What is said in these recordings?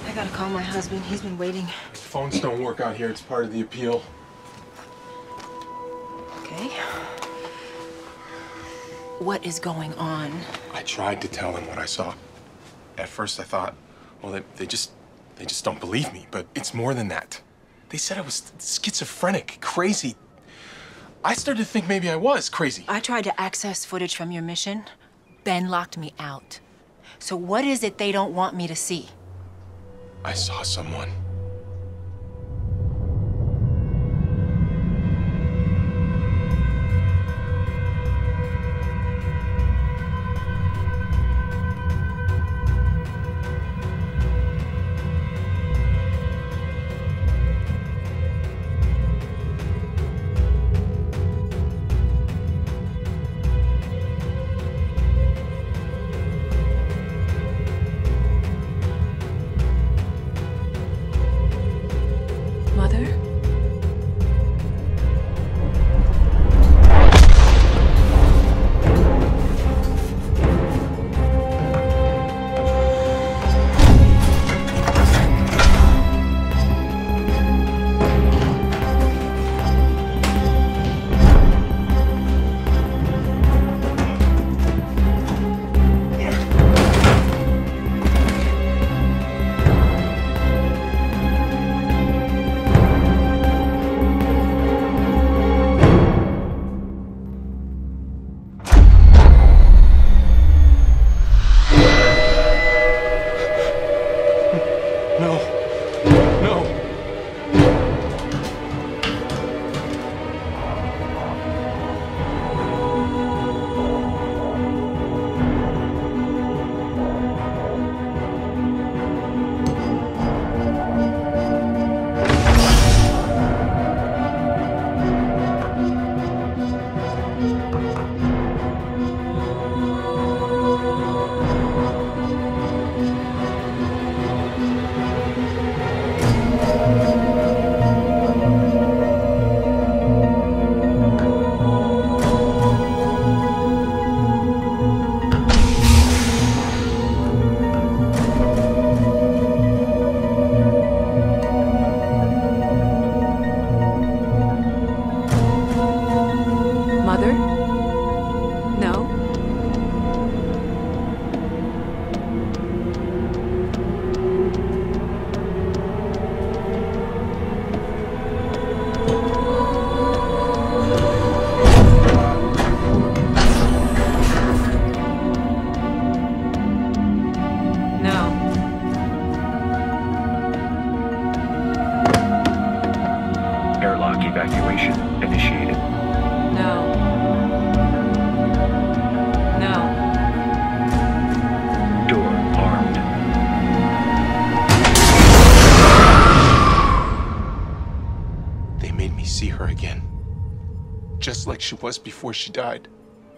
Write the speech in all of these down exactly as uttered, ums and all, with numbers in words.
I gotta call my husband. He's been waiting. Phones don't work out here. It's part of the appeal. Okay. What is going on? I tried to tell him what I saw. At first I thought, well, they, they just, they just don't believe me. But it's more than that. They said I was schizophrenic, crazy. I started to think maybe I was crazy. I tried to access footage from your mission. Ben locked me out. So what is it they don't want me to see? I saw someone. Mother? No. No. Mother? No? No. Airlock evacuation initiated. No. No. Door armed. They made me see her again. Just like she was before she died.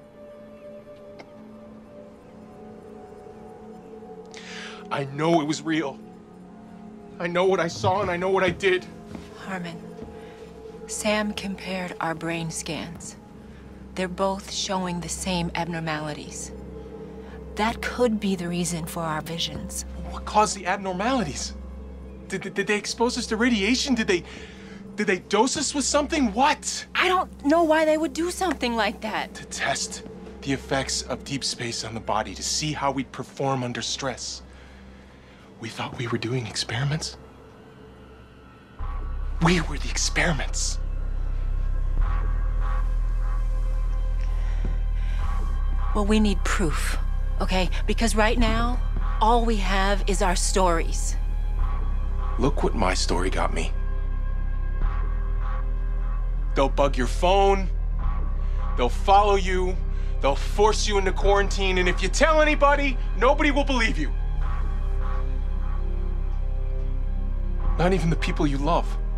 I know it was real. I know what I saw and I know what I did. Harmon, Sam compared our brain scans. They're both showing the same abnormalities. That could be the reason for our visions. What caused the abnormalities? Did, did, did they expose us to radiation? Did they, did they dose us with something? What? I don't know why they would do something like that. To test the effects of deep space on the body, to see how we'd perform under stress. We thought we were doing experiments. We were the experiments. Well, we need proof, okay? Because right now, all we have is our stories. Look what my story got me. They'll bug your phone. They'll follow you. They'll force you into quarantine. And if you tell anybody, nobody will believe you. Not even the people you love.